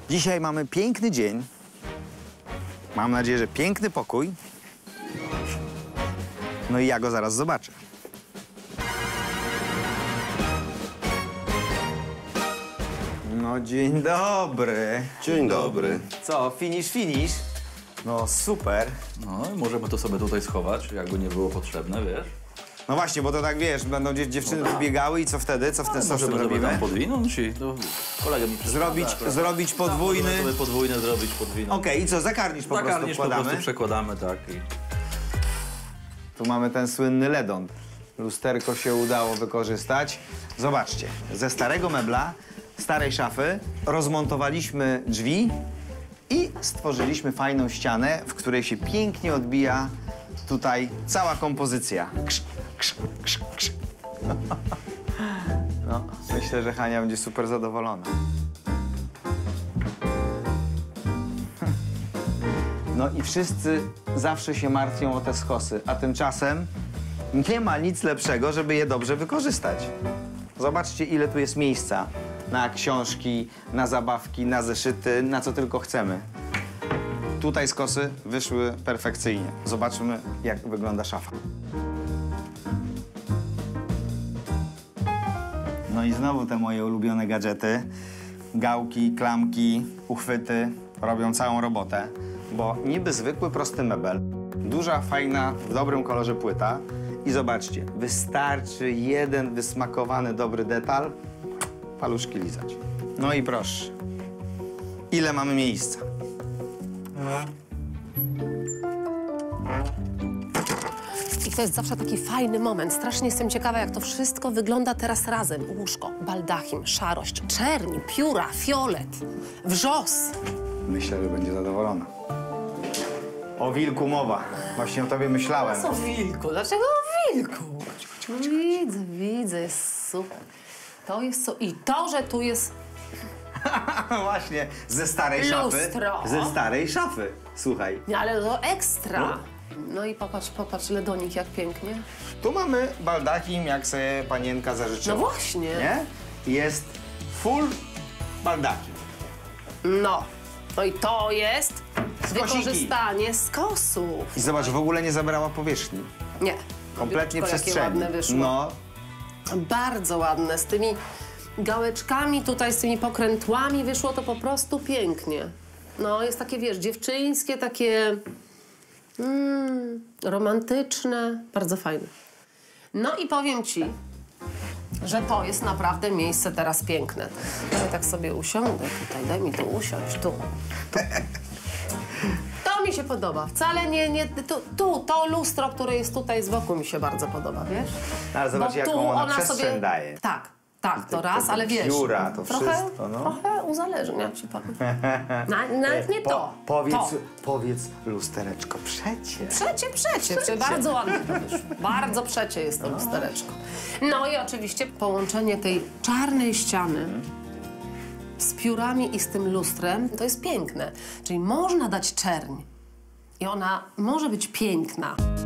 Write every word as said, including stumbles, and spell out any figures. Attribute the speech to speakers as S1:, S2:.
S1: Dzisiaj mamy piękny dzień. Mam nadzieję, że piękny pokój. No i ja go zaraz zobaczę. No dzień dobry.
S2: Dzień dobry.
S1: Co, finish, finish? No super.
S3: No i możemy to sobie tutaj schować, jakby nie było potrzebne, wiesz?
S1: No właśnie, bo to tak wiesz, będą dzie dziewczyny tu biegały i co wtedy? Co w ten sposób
S3: Możemy
S1: robimy?
S3: tam podwinąć i no, kolega mi
S1: Zrobić, zrobić podwójny...
S3: Możemy sobie podwójne zrobić, podwinąć.
S1: Okej, okay, i co, zakarnisz po
S3: Zakarnisz
S1: prostu wkładamy?
S3: po prostu przekładamy, tak. I...
S1: Tu mamy ten słynny ledon. Lusterko się udało wykorzystać. Zobaczcie, ze starego mebla, starej szafy rozmontowaliśmy drzwi i stworzyliśmy fajną ścianę, w której się pięknie odbija tutaj cała kompozycja. Krz, krz, krz, krz. No, myślę, że Hania będzie super zadowolona. No i wszyscy zawsze się martwią o te skosy, a tymczasem nie ma nic lepszego, żeby je dobrze wykorzystać. Zobaczcie, ile tu jest miejsca na książki, na zabawki, na zeszyty, na co tylko chcemy. Tutaj skosy wyszły perfekcyjnie. Zobaczmy, jak wygląda szafa. No i znowu te moje ulubione gadżety. Gałki, klamki, uchwyty robią całą robotę, bo niby zwykły, prosty mebel, duża, fajna, w dobrym kolorze płyta i zobaczcie, wystarczy jeden wysmakowany, dobry detal, paluszki lizać. No i proszę, ile mamy miejsca?
S4: I to jest zawsze taki fajny moment. Strasznie jestem ciekawa, jak to wszystko wygląda teraz razem. Łóżko, baldachim, szarość, czerń, pióra, fiolet, wrzos.
S1: Myślę, że będzie zadowolona. O wilku mowa. Właśnie o tobie myślałem.
S4: Co o wilku? Dlaczego o wilku? No widzę, widzę, jest super. To jest co... I to, że tu jest...
S1: Właśnie, ze starej szafy.
S4: Lustro.
S1: Ze starej szafy. Słuchaj.
S4: Nie, ale to ekstra. No. No i popatrz, popatrz, ledonik jak pięknie.
S1: Tu mamy baldachim, jak sobie panienka zażyczyła.
S4: No właśnie.
S1: Nie? Jest full baldachim.
S4: No. No i to jest
S1: Skosiki.
S4: wykorzystanie skosów.
S1: I zobacz, w ogóle nie zabrała powierzchni.
S4: Nie.
S1: Kompletnie
S4: Biureczko,
S1: przestrzeni.
S4: jakie ładne wyszło.
S1: No.
S4: Bardzo ładne. Z tymi gałeczkami tutaj, z tymi pokrętłami wyszło to po prostu pięknie. No, jest takie, wiesz, dziewczyńskie, takie mm, romantyczne. Bardzo fajne. No i powiem ci, że to jest naprawdę miejsce teraz piękne. Ja tak sobie usiądę tutaj, daj mi tu usiąść, tu. tu. To mi się podoba. Wcale nie, nie, tu, tu, to lustro, które jest tutaj z boku mi się bardzo podoba, wiesz?
S1: Ale zobacz,
S4: Bo
S1: jaką
S4: tu
S1: ona,
S4: ona
S1: przestrzeń
S4: sobie
S1: daje.
S4: Tak, tak, to
S1: te-
S4: raz,
S1: te
S4: ale wiesz,
S1: biura, to
S4: trochę,
S1: wszystko, no.
S4: trochę uzależnia ci powiem. Na, nawet nie to.
S1: Po, powiedz,
S4: to.
S1: powiedz, lustereczko, przecie.
S4: Przecie, przecie, przecie. Bardzo ładnie to wyszło. Bardzo przecie jest to lustereczko. No i oczywiście połączenie tej czarnej ściany z piórami i z tym lustrem, to jest piękne. Czyli można dać czerń i ona może być piękna.